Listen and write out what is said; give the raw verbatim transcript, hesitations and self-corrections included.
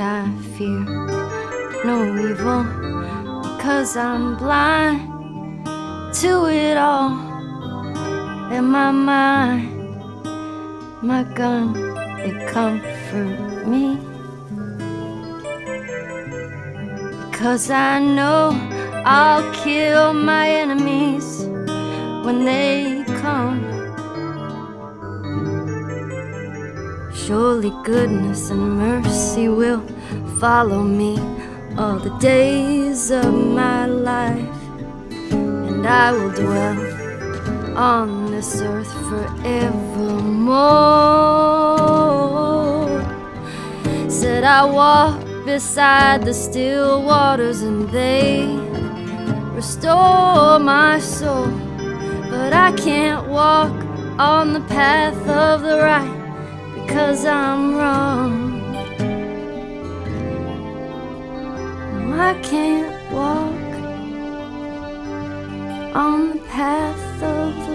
I fear no evil, because I'm blind to it all. In my mind, my gun, they comfort me, because I know I'll kill my enemies when they come. Surely goodness and mercy will follow me all the days of my life, and I will dwell on this earth forevermore. Said I walk beside the still waters and they restore my soul, but I can't walk on the path of the right, because I'm wrong. No, I can't walk on the path of the